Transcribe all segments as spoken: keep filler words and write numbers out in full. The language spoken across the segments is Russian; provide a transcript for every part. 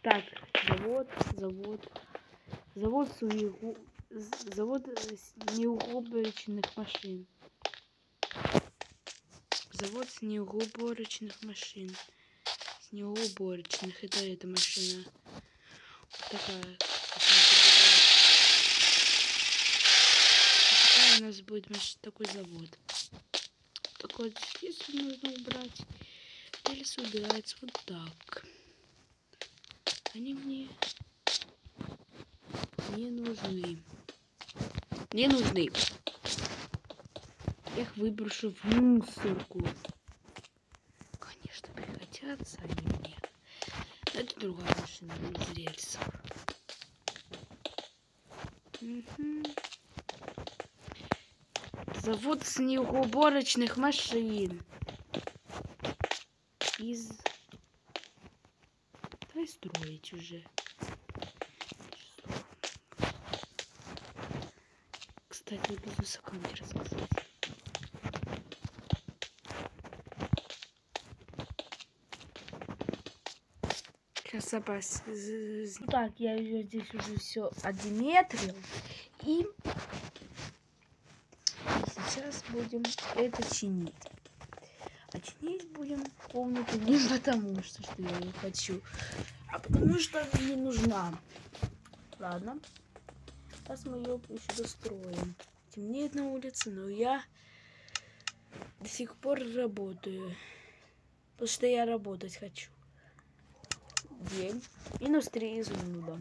Так, завод, завод. Завод суегу... Завод снегоуборочных машин. Завод снегоуборочных машин. Снегоуборочных. Это эта машина. Вот такая. Такая у нас будет такой завод. Такой здесь нужно убрать. Рельсы убираются вот так. Они мне не нужны. Не нужны. Я их выброшу в мусорку. Конечно, пригодятся они мне. Но это другая машина без рельсов. Угу. Завод снегоуборочных машин. Из... Давай строить уже. Кстати, бизнес аккаунте рассказать. Сейчас запас. Так, я ее здесь уже все одиметрил. И сейчас будем это чинить. А чинить будем комнату не потому, что, что я не хочу, а потому что она не нужна. Ладно. Сейчас мы ее еще достроим. Темнеет на улице, но я до сих пор работаю. Потому что я работать хочу. День. Минус три изумруда.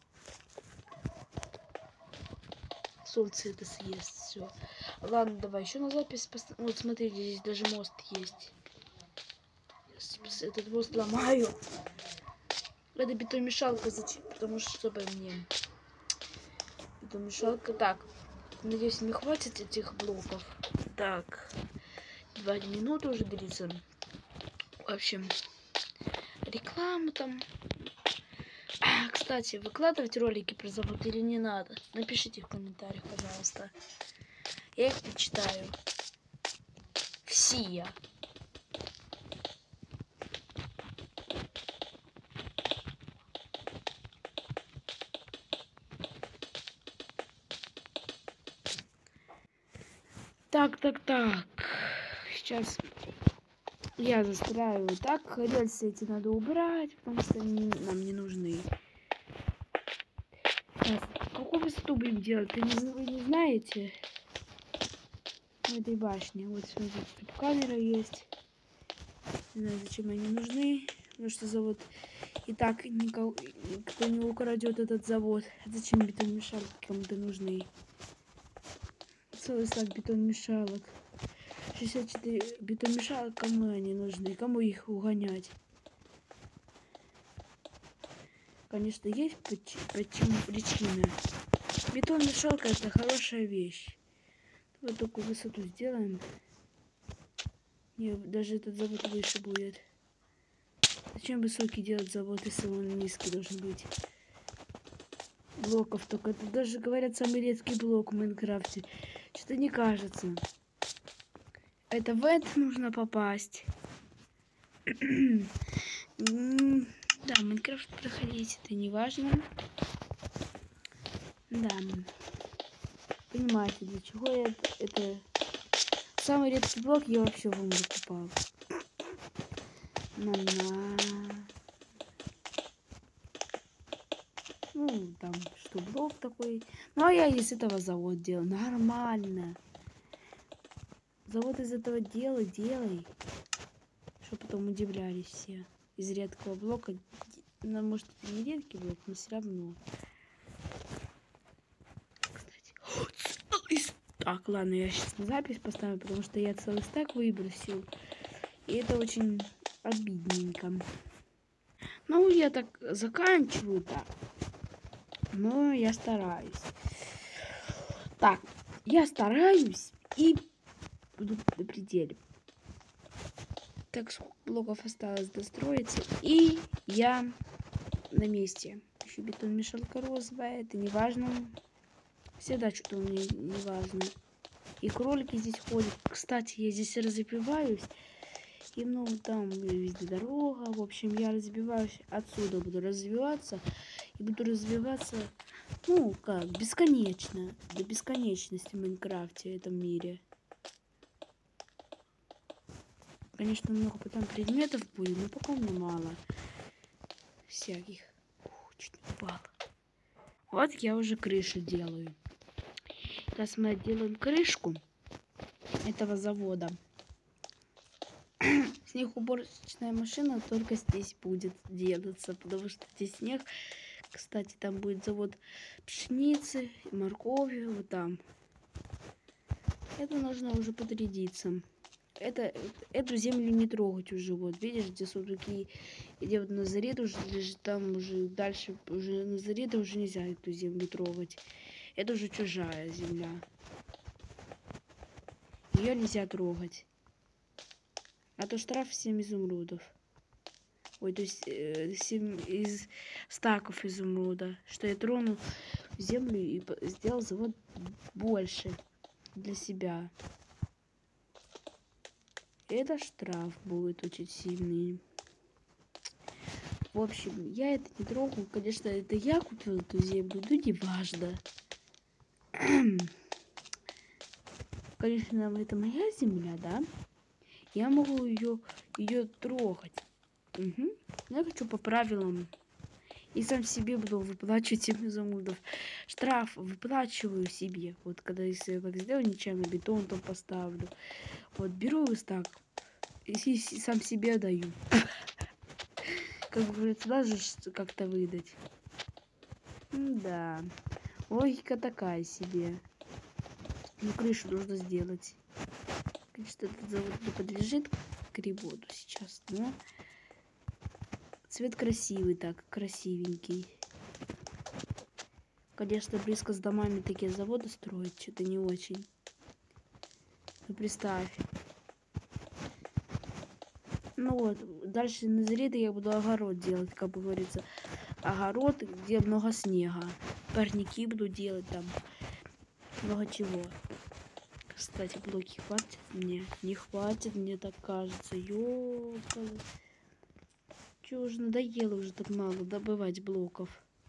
Солнце это съест все. Ладно, давай еще на запись. Пост... Вот смотрите, здесь даже мост есть. Я этот мост ломаю. Это бетономешалка, зачем? Потому что чтобы мне бетономешалка. Так, надеюсь, не хватит этих блоков. Так, два минуты уже длится. В общем, реклама там. А, кстати, выкладывать ролики про завод или не надо? Напишите в комментариях, пожалуйста. Я их почитаю. Все. Так, так, так. Сейчас я застраиваю так. Рельсы эти надо убрать, потому что они нам не нужны. Сейчас, какую высоту будем делать? Ты не, вы не знаете? В этой башне. Вот смотрите, тут камера есть. Не знаю, зачем они нужны. Потому что завод и так никого, никто не украдет этот завод. Зачем бетономешалки кому-то нужны? Целый стак бетономешалок. шестьдесят четыре бетономешалок, кому они нужны? Кому их угонять? Конечно, есть почему причина. Бетономешалка это хорошая вещь. Вот такую высоту сделаем. Не, даже этот завод выше будет. Зачем высокий делать завод, если он низкий должен быть? Блоков только. Это даже, говорят, самый редкий блок в Майнкрафте. Что-то не кажется. Это в это нужно попасть. Да, Майнкрафт проходить это не важно. Да. Понимаете, для чего я это... Самый редкий блок я вообще в умре купал. На-на. Ну, там, что блок такой. Ну, а я из этого завод делаю. Нормально. Завод из этого дела делай. Чтобы потом удивлялись все. Из редкого блока. Ну, может, это не редкий блок, но все равно. Кстати. Так, ладно, я сейчас на запись поставлю, потому что я целый стак выбросил. И это очень обидненько. Ну, я так заканчиваю так. Но я стараюсь. Так, я стараюсь и буду на пределе. Так, сколько блоков осталось достроиться. И я на месте. Еще бетономешалка розовая, это не важно. Всегда что-то у меня не важно. И кролики здесь ходят. Кстати, я здесь разопиваюсь. И ну там везде дорога. В общем, я разбиваюсь отсюда, буду развиваться. И буду развиваться, ну, как, бесконечно. До бесконечности в Майнкрафте, в этом мире. Конечно, много потом предметов будет, но пока мне мало всяких. Ух, чуть не упал. Вот я уже крышу делаю. Сейчас мы делаем крышку этого завода. Снегоуборочная машина только здесь будет делаться, потому что здесь снег. Кстати, там будет завод пшеницы, моркови, вот там. Это нужно уже подрядиться. Это, эту землю не трогать уже. Вот, видишь, где сундуки, где вот Назарет уже лежит, там уже дальше, уже Назарета уже нельзя эту землю трогать. Это уже чужая земля. Ее нельзя трогать. А то штраф семь изумрудов. Ой, то есть э, семь из стаков изумруда. Что я тронул землю и сделал завод больше для себя. Это штраф будет очень сильный. В общем, я это не трогаю. Конечно, это я купил эту землю, но не важно. Конечно, это моя земля, да? Я могу ее, ее трогать. Угу. Но я хочу по правилам. И сам себе буду выплачивать семь изумрудов. Штраф выплачиваю себе. Вот когда если я так сделаю, нечаянно бетон там поставлю. Вот беру и так. И, и сам себе даю. Как говорится, даже как-то выдать. Да. Логика такая себе. Ну, крышу нужно сделать. Конечно, этот завод не подлежит к ремонту сейчас, но цвет красивый, так, красивенький. Конечно, близко с домами такие заводы строить, что-то не очень. Ну, представь. Ну вот, дальше на Назарета я буду огород делать, как бы говорится. Огород, где много снега. Парники буду делать там. Много чего. Кстати, блоки хватит мне? Не хватит, мне так кажется. Ёлка. Чё, уже надоело уже так мало добывать блоков.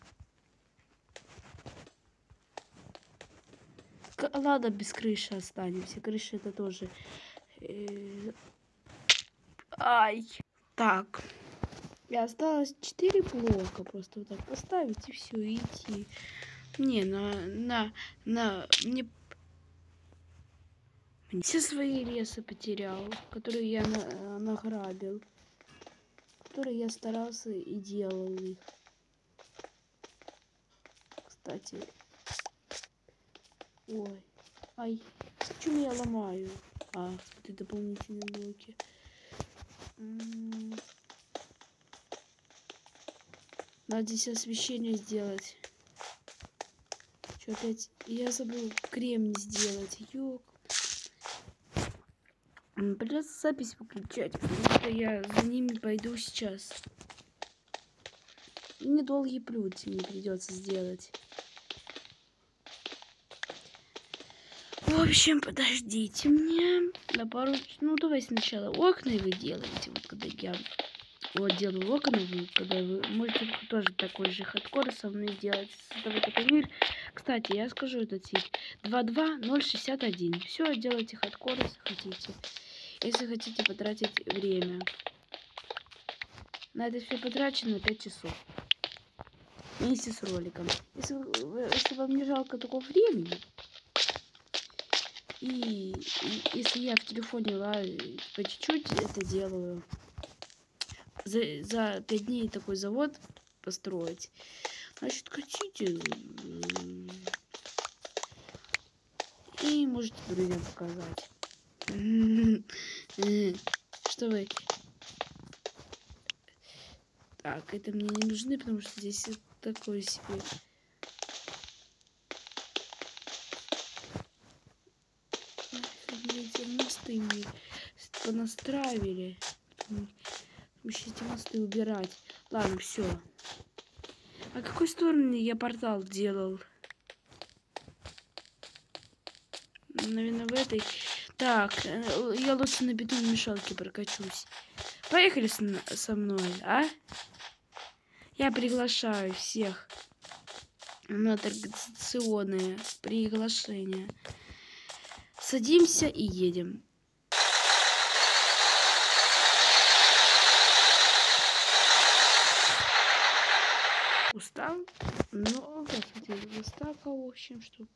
К Ладно, без крыши останемся. Крыша это тоже... Э Ай. Так. И осталось четыре блока. Просто вот так поставить и все, и идти. Не, на, на, на, мне... Все свои лесы потерял, которые я на, награбил. Которые я старался и делал их. Кстати. Ой. Ай. Почему я ломаю? А, смотри, дополнительные блоки. Надо здесь освещение сделать. Что опять? Я забыл кремний сделать. Ёк. Придется запись выключать, потому что я за ними пойду сейчас. И недолгий путь мне придется сделать. В общем, подождите мне на пару... Ну, давай сначала окна вы делаете. Вот когда я вот делаю окна, вы, когда вы можете тоже такой же хардкор со мной делать. Создавать такой мир. Кстати, я скажу этот сеть. два два ноль шестьдесят один. Все, делайте хардкор, если хотите. Если хотите потратить время. На это все потрачено пять часов. Вместе с роликом. Если, если вам не жалко такого времени... И, и если я в телефоне по чуть-чуть это делаю, за, за пять дней такой завод построить, значит, хотите, и можете друзьям показать. Что вы... Так, это мне не нужны, потому что здесь такое себе... Мосты мне понастраивали. Еще эти мосты убирать. Ладно, все. А какой стороны я портал делал? Наверное, в этой. Так, я лучше на бетономешалке прокачусь. Поехали со мной, а? Я приглашаю всех на традиционные приглашения. Садимся и едем. Устал, но посмотрите, заставка, в общем, что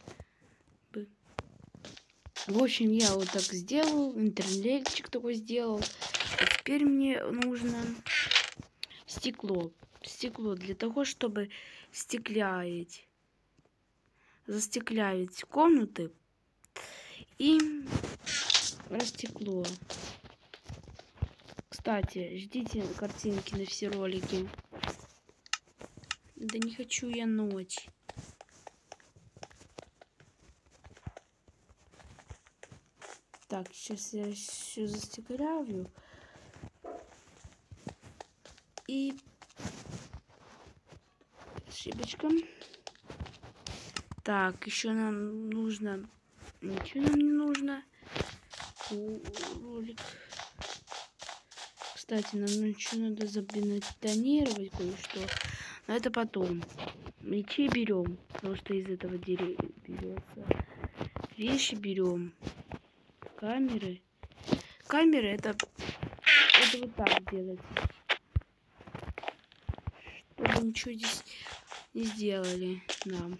в общем, я вот так сделал, интернетчик такой сделал. А теперь мне нужно стекло. Стекло для того, чтобы стекляить, застекляить комнаты и растекло. Кстати, ждите картинки на все ролики. Да не хочу я ночь. Так, сейчас я все застекляю. И ошибочка. Так, еще нам нужно... Ничего нам не нужно. Ролик. Кстати, нам еще надо забетонировать кое-что. Но это потом. Мечи берем, потому что из этого дерева берется. Вещи берем. Камеры. Камеры это, это вот так делать. Чтобы ничего здесь не сделали нам.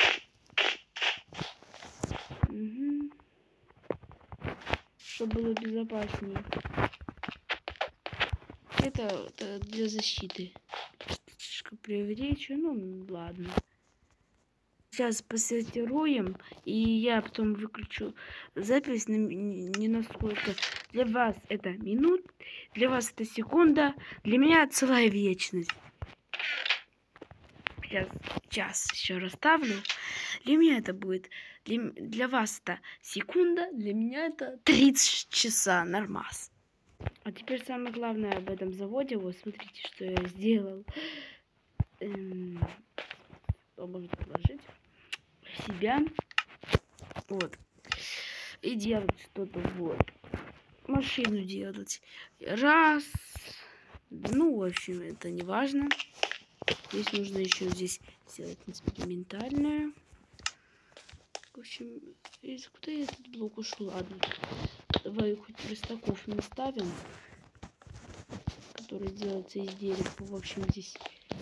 Угу. Чтобы было безопаснее. Это, это для защиты. Слишком преувеличу, ну ладно. Сейчас посортируем, и я потом выключу запись на, не насколько. Для вас это минут, для вас это секунда, для меня целая вечность. Сейчас, сейчас еще расставлю. Для меня это будет, для, для вас это секунда, для меня это тридцать часа, нормас. А теперь самое главное об этом заводе. Вот смотрите, что я сделал. Эм, что можно положить? Себя. Вот. И делать что-то вот. Машину делать. Раз. Ну, в общем, это не важно. Здесь нужно еще здесь сделать экспериментальную. В общем, из куда я этот блок ушел? Ладно. Давай хоть верстаков не ставим. Который делается из дерева. В общем, здесь...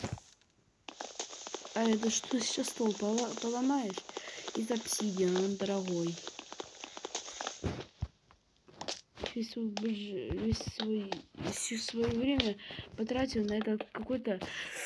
А это что сейчас стол поломаешь? Из обсидиана, он дорогой. Весь свой, весь свой, все свое время потратил на этот какой-то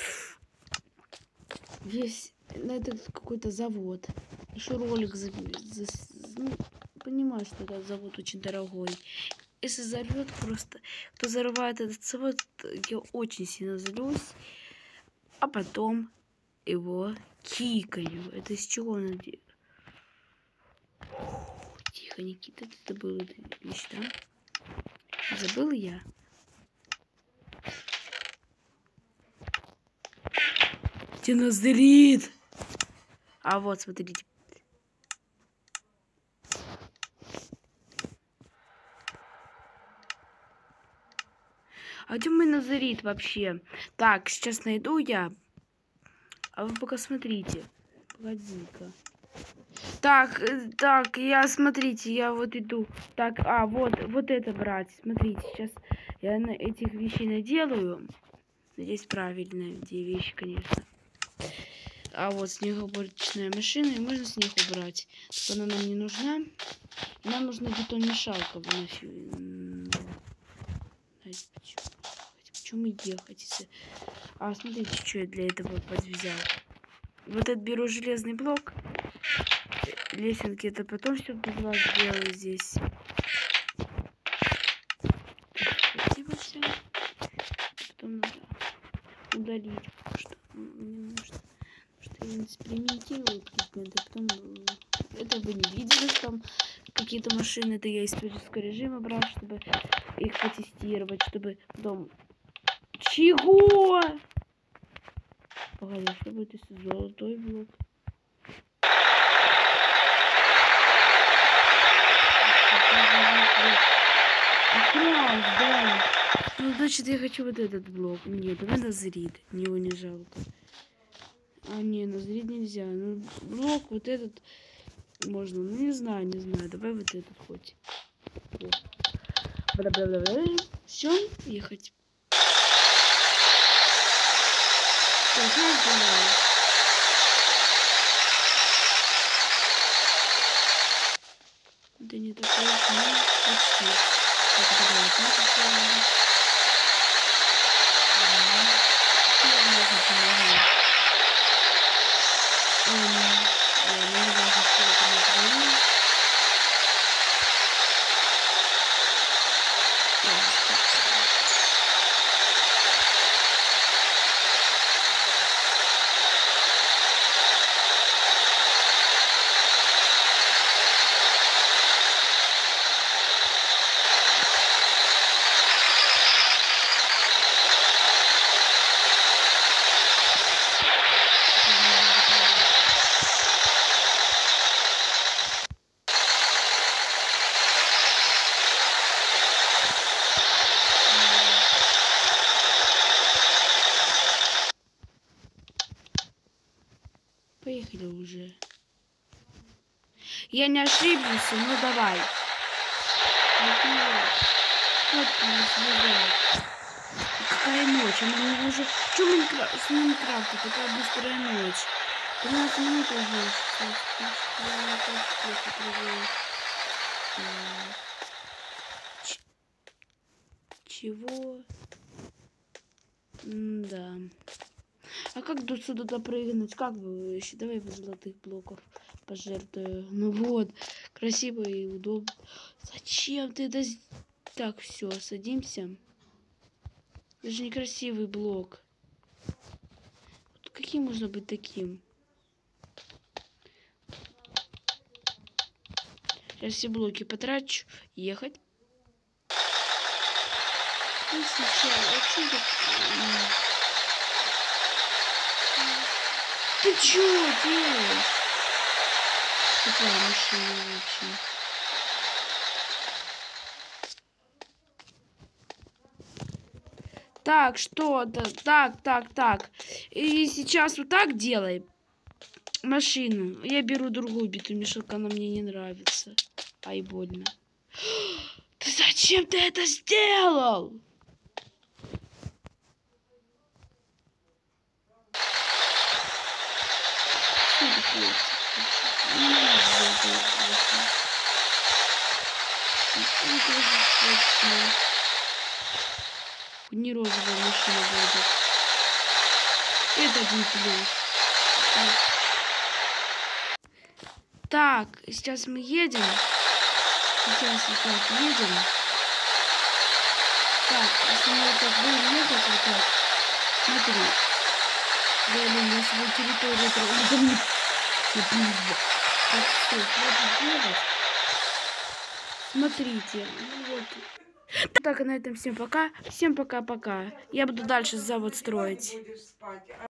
весь на этот какой-то завод. Еще ролик за, за, ну, понимаю, что этот завод очень дорогой. Если взорвет просто, кто взрывает этот завод, я очень сильно злюсь. А потом его кикаю. Это из чего он делает? Тихо, Никита, ты забыл эту вещь, да? Забыл я. Тинозрит! А вот, смотрите. А где мой назарит вообще? Так, сейчас найду я. А вы пока смотрите. Погоди-ка. Так, так, я, смотрите, я вот иду. Так, а, вот, вот это брать. Смотрите, сейчас я на этих вещей наделаю. Надеюсь, правильные где вещи, конечно. А вот снегоуборочная машина, и можно снег убрать. Она нам не нужна. Нам нужна бетономешалка. Почему ехать? А, смотрите, что я для этого подвязал. Вот этот беру железный блок. Лесенки это потом все без вас сделаю здесь. Спасибо все. Потом надо удалить, что мне нужно. Что я экспериментирую какие-то, потом это вы не видели, там какие-то машины, это я исторического режима брал, чтобы их потестировать, чтобы потом... Чего? Погоди, что будет если золотой блок? Значит, я хочу вот этот блок. Нет, давай Назрит. Мне его не жалко. А, не, Назрит нельзя. Ну, блок вот этот можно. Ну, не знаю, не знаю. Давай вот этот хоть. Все, ехать. Да не такое, но почти. Так, давай, так, так. Поехали уже. Я не ошибся, ну давай. Вот какая ночь, она мне уже... Что Майнкрафт? С Майнкрафта такая быстрая ночь. тринадцать минут уже. Чего? Да. А как до сюда допрыгнуть? Как бы еще? Давай без золотых блоков пожертвую. Ну вот, красиво и удобно. Зачем ты это... Так, все, садимся. Это же некрасивый блок. Вот каким можно быть таким? Сейчас все блоки потрачу. Ехать. И сейчас вообще так... Ты чё делаешь? Какая машина вообще? Так, что-то. Так, так, так. И сейчас вот так делаем. Машину. Я беру другую битумешалку, она мне не нравится. Ай, больно. Ты зачем ты это сделал? Не розовая машина будет. Это один плюс. Так, сейчас мы едем. Сейчас вот так едем. Так, если мы вот так будем ехать, вот так. Смотри. Блин, на свою территорию трогать. Так, все, хватит делать. Смотрите. Вот. Так, на этом всем пока. Всем пока-пока. Я буду дальше завод строить.